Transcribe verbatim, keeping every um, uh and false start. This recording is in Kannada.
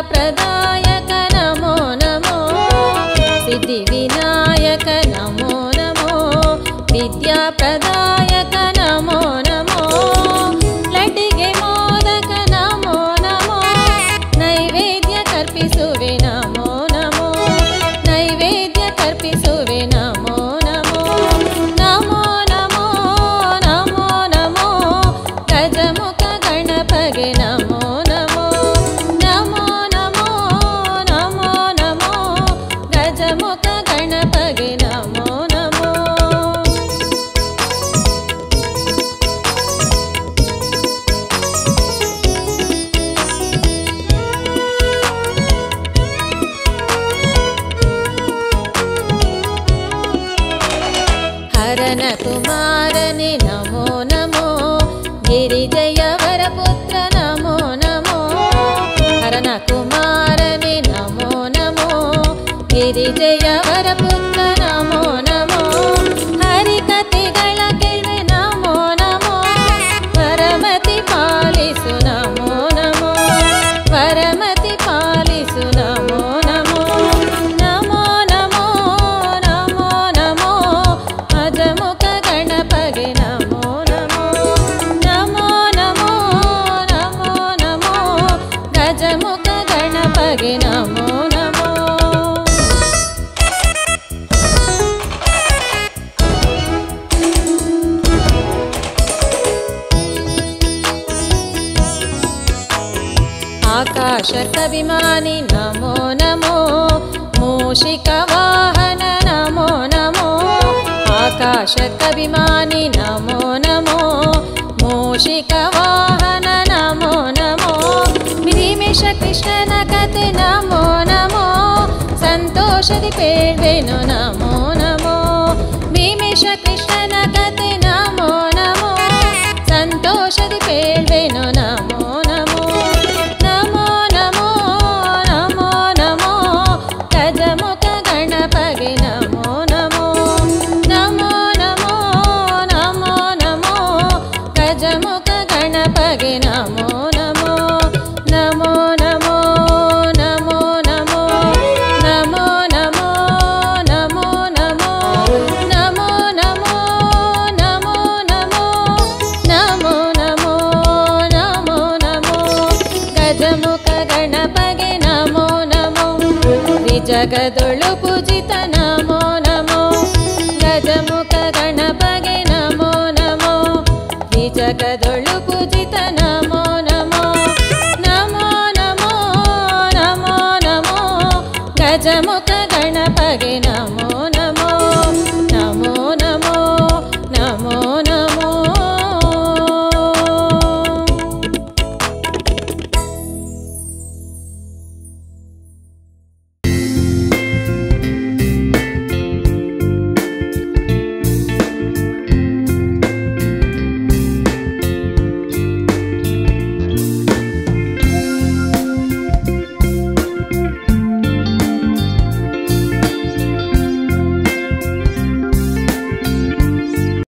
विद्याप्रदायक नमो नमो सिद्धिविनायक नमो नमो विद्याप्रदायक नमो नमो लड्डिगे मोदक नमो नमो नैवेद्य कर्पिसुवे नमो नमो नैवेद्य कर्पिसुवे नमो नमो नमो नमो नमो नमो गजमुख गणपगे नमो नमो नमो नमो नमो नमो गजमुख गणपगे नमो नमो हरन कुमारने नमो नमो गिरिजयवर पुत्र नमो नमो हरन कुमारने नमो नमो गिरिजयवर पुत्र नमो नमो हरिकथೆಗಳ ಕೇಳ್ವೆ ನಮೋ ನಮೋ ಪರಮತಿ ಪಾಲಿಸು ನಮೋ ನಮೋ ಪರಮತಿ ಪಾಲಿಸು ನಮೋ ನಮೋ ನಮೋ ನಮೋ ನಮೋ ನಮೋ ಅಜಮುಖ ಗಣಪಗೆ ನಮೋ ನಮೋ ನಮೋ ನಮೋ ನಮೋ ನಮೋ ಗಜಮುಖ ಗಣಪಗೆ ನಮೋ ನಮೋ आकाशकविमानि नमो नमो मूषिकवाहन नमो नमो आकाशकविमानि नमो नमो मूषिकवाहन नमो नमो भीमेश कृष्णन कथे नमो नमो संतोषदि पेळ्वेनु नमो नमो भीमेश कृष्णन कथे नमो नमो संतोषदि पेळ्वेनु नमो नमो नमो नमो नमो नमो गजमुख गणपगे नमो नमो नमो नमो नमो नमो गजमुख गणपगे नमो नमो नमो नमो नमो नमो नमो नमो नमो नमो नमो नमो नमो नमो नमो नमो नमो नमो गजमुख गणपगे नमो नमो विजगदೊಳು पूजित नमो नमो गजमुख गणपगे नमो नमो विजगदೊಳು पूजित नमो नमो नमो नमो नमो नमो गजमुख गणपगे नमो